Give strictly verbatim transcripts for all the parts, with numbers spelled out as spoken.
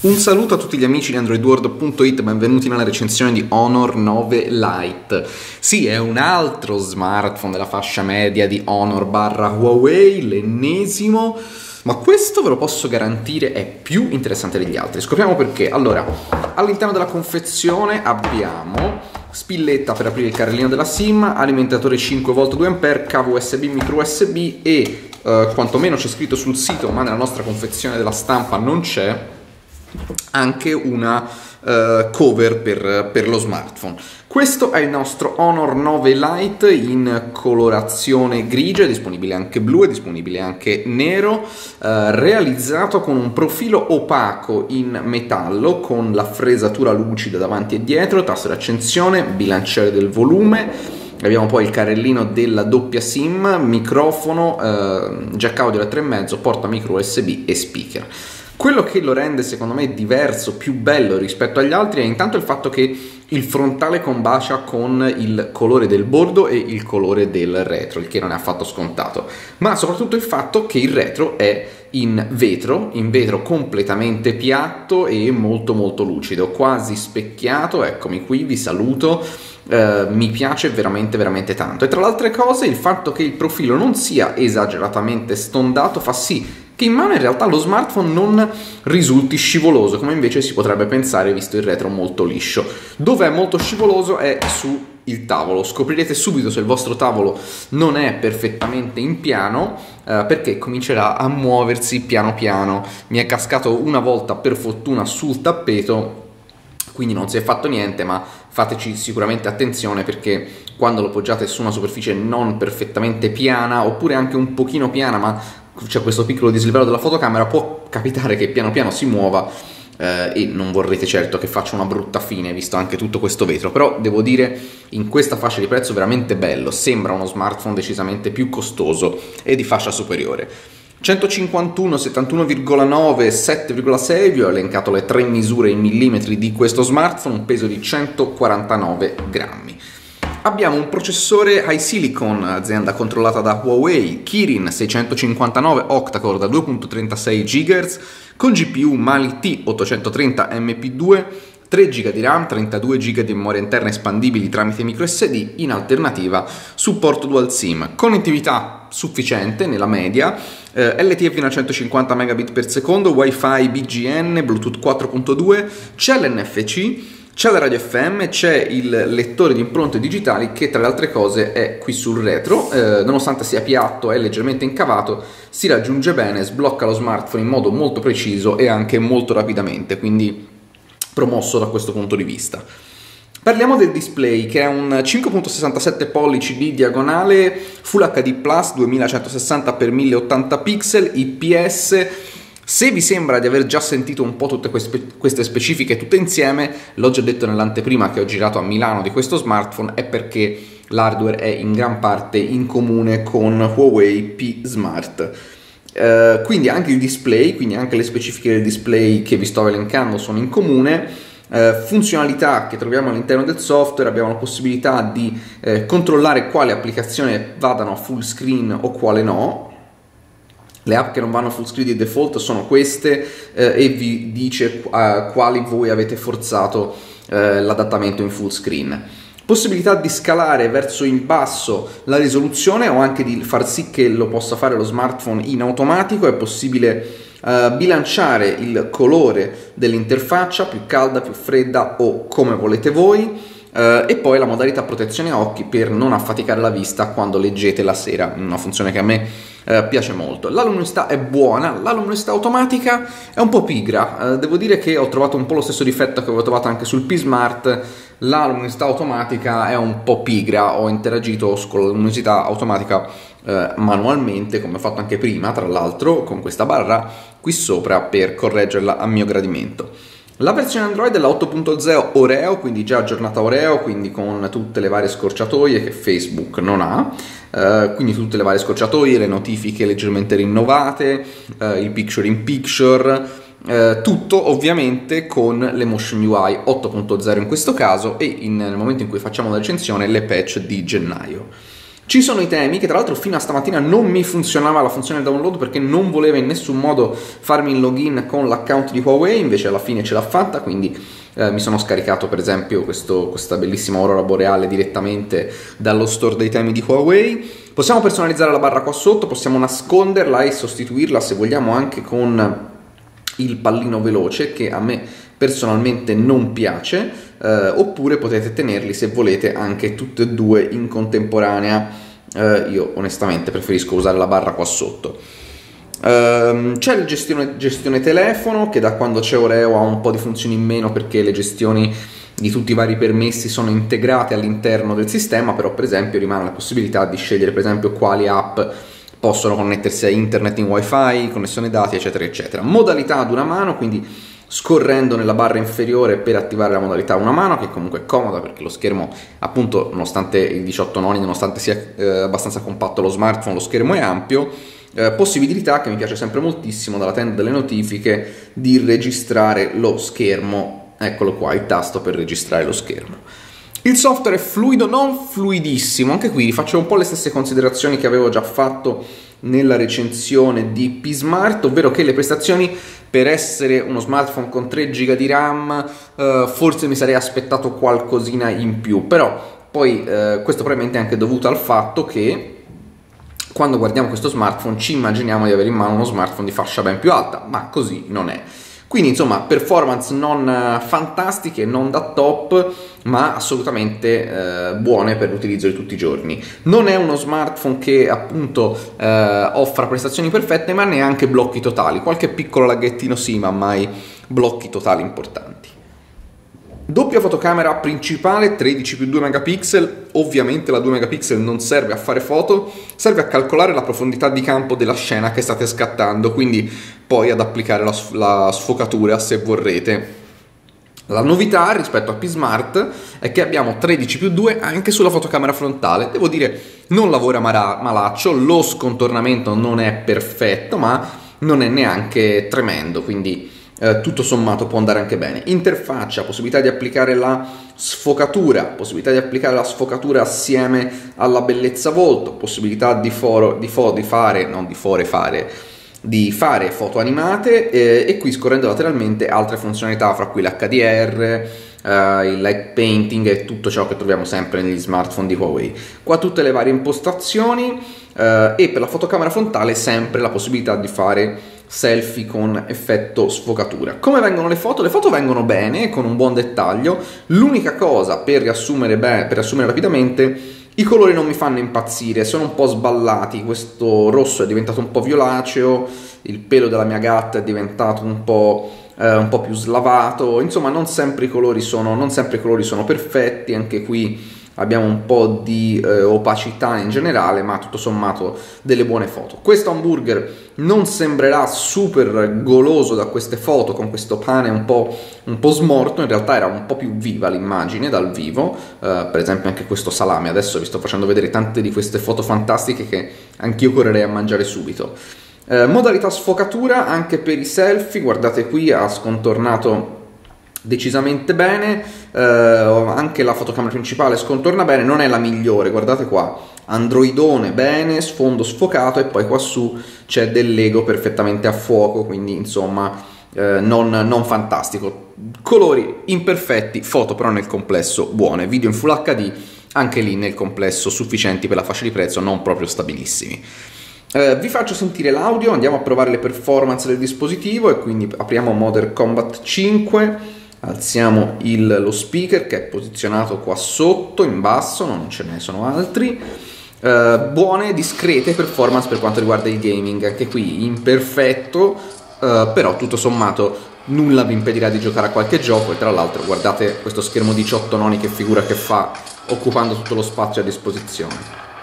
Un saluto a tutti gli amici di Android World punto it, benvenuti nella recensione di Honor nove Lite. Sì, è un altro smartphone della fascia media di Honor barra Huawei, l'ennesimo, ma questo ve lo posso garantire è più interessante degli altri. Scopriamo perché. Allora, all'interno della confezione abbiamo spilletta per aprire il carrellino della SIM, alimentatore cinque volt due ampere, cavo U S B, micro U S B e eh, quantomeno c'è scritto sul sito, ma nella nostra confezione della stampa non c'è, anche una uh, cover per, per lo smartphone. Questo è il nostro Honor nove Lite in colorazione grigia, è disponibile anche blu, è disponibile anche nero, uh, realizzato con un profilo opaco in metallo con la fresatura lucida davanti e dietro, tasto di accensione, bilanciere del volume. Abbiamo poi il carrellino della doppia SIM, microfono, uh, jack audio da tre e mezzo, porta micro U S B e speaker. Quello che lo rende secondo me diverso, più bello rispetto agli altri è intanto il fatto che il frontale combacia con il colore del bordo e il colore del retro, il che non è affatto scontato, ma soprattutto il fatto che il retro è in vetro, in vetro completamente piatto e molto molto lucido, quasi specchiato. Eccomi qui, vi saluto. Uh, mi piace veramente veramente tanto, e tra le altre cose il fatto che il profilo non sia esageratamente stondato fa sì che in mano in realtà lo smartphone non risulti scivoloso, come invece si potrebbe pensare visto il retro molto liscio. Dove è molto scivoloso è su il tavolo. Scoprirete subito se il vostro tavolo non è perfettamente in piano, eh, perché comincerà a muoversi piano piano. Mi è cascato una volta per fortuna sul tappeto, quindi non si è fatto niente, ma fateci sicuramente attenzione perché quando lo poggiate su una superficie non perfettamente piana, oppure anche un pochino piana ma c'è questo piccolo dislivello della fotocamera, può capitare che piano piano si muova eh, e non vorrete certo che faccia una brutta fine visto anche tutto questo vetro. Però devo dire, in questa fascia di prezzo veramente bello, sembra uno smartphone decisamente più costoso e di fascia superiore. centocinquantuno, settantuno virgola nove, sette virgola sei, vi ho elencato le tre misure in millimetri di questo smartphone, un peso di centoquarantanove grammi. Abbiamo un processore High Silicon, azienda controllata da Huawei, Kirin seicentocinquantanove octa-core da due virgola trentasei gigahertz, con G P U Mali T ottocentotrenta M P due, tre giga di RAM, trentadue giga di memoria interna espandibili tramite micro S D, in alternativa supporto dual SIM, connettività sufficiente nella media, eh, L T E fino a centocinquanta megabit per secondo, Wi-Fi B G N, Bluetooth quattro punto due, c'è l'N F C, c'è la radio F M, c'è il lettore di impronte digitali che tra le altre cose è qui sul retro, eh, nonostante sia piatto e leggermente incavato, si raggiunge bene, sblocca lo smartphone in modo molto preciso e anche molto rapidamente, quindi promosso da questo punto di vista. Parliamo del display, che è un cinque virgola sessantasette pollici di diagonale Full H D plus duemilacentosessanta per mille ottanta pixel I P S. Se vi sembra di aver già sentito un po' tutte queste specifiche tutte insieme, l'ho già detto nell'anteprima che ho girato a Milano di questo smartphone, è perché l'hardware è in gran parte in comune con Huawei P Smart. Uh, quindi anche il display, quindi anche le specifiche del display che vi sto elencando sono in comune. Uh, funzionalità che troviamo all'interno del software, abbiamo la possibilità di uh, controllare quale applicazione vadano a full screen o quale no. Le app che non vanno a full screen di default sono queste eh, e vi dice uh, quali voi avete forzato uh, l'adattamento in full screen. Possibilità di scalare verso il basso la risoluzione o anche di far sì che lo possa fare lo smartphone in automatico. È possibile uh, bilanciare il colore dell'interfaccia, più calda, più fredda o come volete voi. Uh, e poi la modalità protezione occhi per non affaticare la vista quando leggete la sera, una funzione che a me uh, piace molto. La luminosità è buona, la luminosità automatica è un po' pigra, uh, devo dire che ho trovato un po' lo stesso difetto che avevo trovato anche sul P Smart. La luminosità automatica è un po' pigra, ho interagito con la luminosità automatica uh, manualmente, come ho fatto anche prima tra l'altro, con questa barra qui sopra per correggerla a mio gradimento. La versione Android è la otto punto zero Oreo, quindi già aggiornata Oreo, quindi con tutte le varie scorciatoie che Facebook non ha, uh, quindi tutte le varie scorciatoie, le notifiche leggermente rinnovate, uh, il picture in picture, uh, tutto ovviamente con l'Emotion U I otto punto zero in questo caso e in, nel momento in cui facciamo la recensione le patch di gennaio. Ci sono i temi, che tra l'altro fino a stamattina non mi funzionava la funzione download perché non voleva in nessun modo farmi il login con l'account di Huawei, invece alla fine ce l'ha fatta, quindi eh, mi sono scaricato per esempio questo, questa bellissima aurora boreale direttamente dallo store dei temi di Huawei. Possiamo personalizzare la barra qua sotto, possiamo nasconderla e sostituirla se vogliamo anche con il pallino veloce, che a me personalmente non piace. Eh, oppure potete tenerli se volete anche tutte e due in contemporanea. Eh, io onestamente preferisco usare la barra qua sotto. Eh, c'è la gestione, gestione telefono, che da quando c'è Oreo ha un po' di funzioni in meno perché le gestioni di tutti i vari permessi sono integrate all'interno del sistema, però per esempio rimane la possibilità di scegliere per esempio quali app possono connettersi a internet in wifi, connessione dati eccetera eccetera. Modalità ad una mano, quindi scorrendo nella barra inferiore per attivare la modalità a una mano, che comunque è comoda perché lo schermo, appunto, nonostante il diciotto noni, nonostante sia eh, abbastanza compatto lo smartphone, lo schermo è ampio. Eh, possibilità che mi piace sempre moltissimo dalla tenda delle notifiche di registrare lo schermo. Eccolo qua, il tasto per registrare lo schermo. Il software è fluido, non fluidissimo, anche qui faccio un po' le stesse considerazioni che avevo già fatto nella recensione di P-Smart, ovvero che le prestazioni, per essere uno smartphone con tre giga di RAM, eh, forse mi sarei aspettato qualcosina in più, però poi eh, questo probabilmente è anche dovuto al fatto che quando guardiamo questo smartphone ci immaginiamo di avere in mano uno smartphone di fascia ben più alta, ma così non è. Quindi insomma performance non fantastiche, non da top, ma assolutamente eh, buone per l'utilizzo di tutti i giorni. Non è uno smartphone che appunto eh, offra prestazioni perfette, ma neanche blocchi totali. Qualche piccolo laghettino sì, ma mai blocchi totali importanti. Doppia fotocamera principale, tredici più due megapixel. Ovviamente la due megapixel non serve a fare foto, serve a calcolare la profondità di campo della scena che state scattando, quindi poi ad applicare la, la sfocatura se vorrete. La novità rispetto a P-Smart è che abbiamo tredici più due anche sulla fotocamera frontale. Devo dire, non lavora malaccio, lo scontornamento non è perfetto, ma non è neanche tremendo, quindi Eh, tutto sommato può andare anche bene. Interfaccia, possibilità di applicare la sfocatura, possibilità di applicare la sfocatura assieme alla bellezza volto, possibilità di, foro, di, fo, di fare, non di fore fare, di fare foto animate eh, e qui scorrendo lateralmente altre funzionalità, fra cui l'H D R, eh, il light painting e tutto ciò che troviamo sempre negli smartphone di Huawei. Qua tutte le varie impostazioni eh, e per la fotocamera frontale sempre la possibilità di fare selfie con effetto sfocatura. Come vengono le foto? Le foto vengono bene, con un buon dettaglio. L'unica cosa, per riassumere, beh, per riassumere rapidamente, i colori non mi fanno impazzire, sono un po' sballati. Questo rosso è diventato un po' violaceo, il pelo della mia gatta è diventato un po', eh, un po' più slavato. Insomma, non sempre i colori sono, non sempre i colori sono perfetti. Anche qui abbiamo un po' di eh, opacità in generale, ma tutto sommato delle buone foto. Questo hamburger non sembrerà super goloso da queste foto, con questo pane un po', un po' smorto, in realtà era un po' più viva l'immagine dal vivo, eh, per esempio anche questo salame, adesso vi sto facendo vedere tante di queste foto fantastiche che anch'io correrei a mangiare subito. Eh, modalità sfocatura anche per i selfie, guardate qui ha scontornato decisamente bene, eh, anche la fotocamera principale scontorna bene, non è la migliore, guardate qua, androidone bene, sfondo sfocato e poi qua su c'è del Lego perfettamente a fuoco, quindi insomma eh, non, non fantastico, colori imperfetti, foto però nel complesso buone, video in Full H D anche lì nel complesso sufficienti per la fascia di prezzo, non proprio stabilissimi. Eh, vi faccio sentire l'audio, andiamo a provare le performance del dispositivo e quindi apriamo Modern Combat cinque. Alziamo il, lo speaker che è posizionato qua sotto in basso, non ce ne sono altri. Eh, buone, discrete performance per quanto riguarda il gaming, anche qui imperfetto, eh, però tutto sommato nulla vi impedirà di giocare a qualche gioco. E tra l'altro guardate questo schermo diciotto noni che figura che fa occupando tutto lo spazio a disposizione.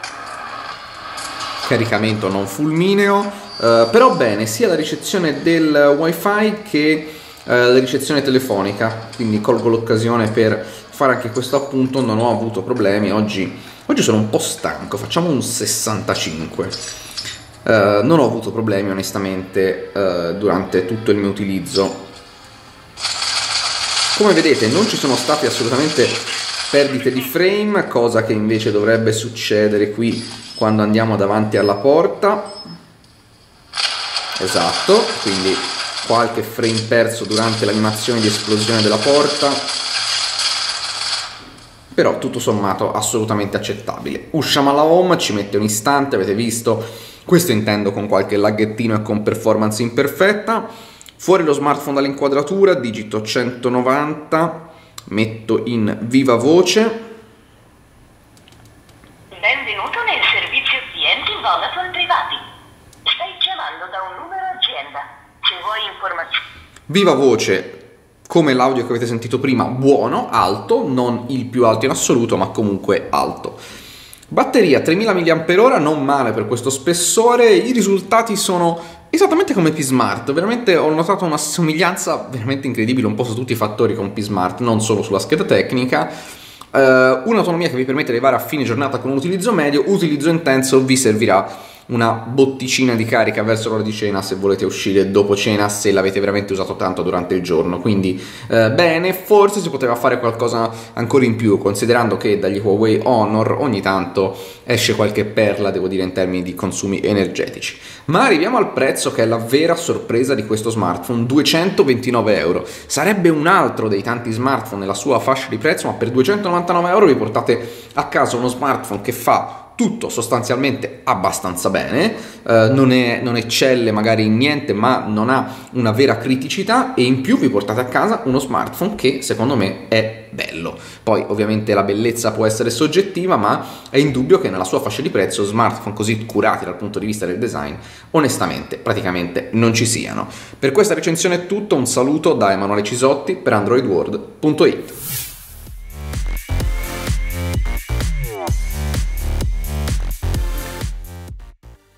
Caricamento non fulmineo, eh, però bene sia la ricezione del wifi che la ricezione telefonica, quindi colgo l'occasione per fare anche questo appunto. Non ho avuto problemi oggi, oggi sono un po' stanco, facciamo un sessantacinque. Uh, non ho avuto problemi onestamente uh, durante tutto il mio utilizzo. Come vedete non ci sono stati assolutamente perdite di frame, cosa che invece dovrebbe succedere qui quando andiamo davanti alla porta. Esatto, quindi qualche frame perso durante l'animazione di esplosione della porta, però tutto sommato assolutamente accettabile. Usciamo alla home, ci mette un istante, avete visto, questo intendo con qualche laghettino e con performance imperfetta. Fuori lo smartphone dall'inquadratura, digito centonovanta, metto in viva voce. Benvenuto nel servizio clienti Vodafone privati. Stai chiamando da un numero azienda. Se vuoi informazioni... Viva voce, come l'audio che avete sentito prima, buono, alto, non il più alto in assoluto, ma comunque alto. Batteria tremila milliamperi orari, non male per questo spessore. I risultati sono esattamente come P-Smart, veramente ho notato una somiglianza veramente incredibile un po' su tutti i fattori con P-Smart, non solo sulla scheda tecnica. Uh, un'autonomia che vi permette di arrivare a fine giornata con un utilizzo medio. Utilizzo intenso vi servirà una botticina di carica verso l'ora di cena se volete uscire dopo cena, se l'avete veramente usato tanto durante il giorno. Quindi uh, bene, forse si poteva fare qualcosa ancora in più, considerando che dagli Huawei Honor ogni tanto esce qualche perla, devo dire, in termini di consumi energetici. Ma arriviamo al prezzo, che è la vera sorpresa di questo smartphone: duecentoventinove euro. Sarebbe un altro dei tanti smartphone nella sua fascia di prezzo, ma per duecentonovantanove euro vi portate a casa uno smartphone che fa tutto sostanzialmente abbastanza bene, eh, non, è, non eccelle magari in niente, ma non ha una vera criticità, e in più vi portate a casa uno smartphone che secondo me è bello. Poi ovviamente la bellezza può essere soggettiva, ma è indubbio che nella sua fascia di prezzo smartphone così curati dal punto di vista del design onestamente praticamente non ci siano. Per questa recensione è tutto, un saluto da Emanuele Cisotti per Android World punto it.